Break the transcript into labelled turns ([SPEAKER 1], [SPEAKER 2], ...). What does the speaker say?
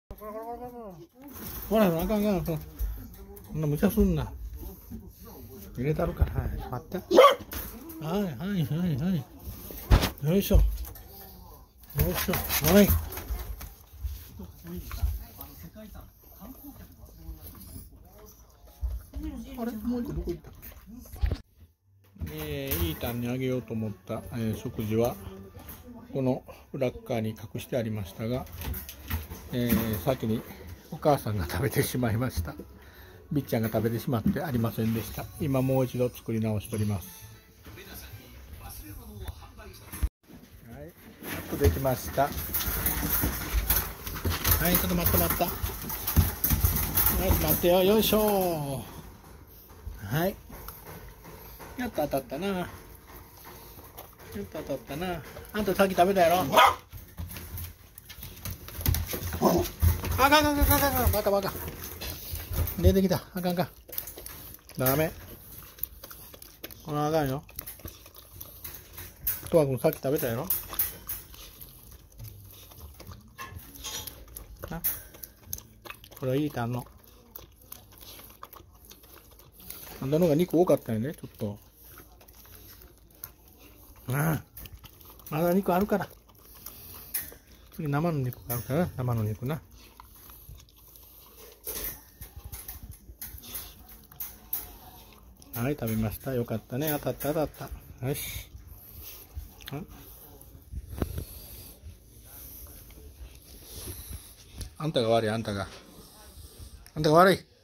[SPEAKER 1] ほら、あかんあかん。そんな無茶すんな。入れたるから、はい、待って。はいはいはいはい。よいしょ。よいしょ。はい。あれ、もう一個どこ行った？イータンにあげようと思った、食事はこの裏側に隠してありましたが、先にお母さんが食べてしまいました。びっちゃんが食べてしまってありませんでした。今もう一度作り直しております。はい、やっとできました。はい、ちょっと待って待った。はい、待ってよ、よいしょ。はい。やっと当たったな。やっと当たったな。あんたさっき食べたやろ。あかんあかんあかんあかん、バカバカ。出てきた。あかんあかん。ダメ。これあかんよ。とわくんさっき食べたやろ。な。これはいいたんの。あんたの方が肉多かったよね、ちょっと。ああ。まだ肉あるから。次生の肉があるからな、生の肉な。はい、食べました。よかったね。当たった当たった。よし。あんたが悪い、あんたが。あんたが悪い。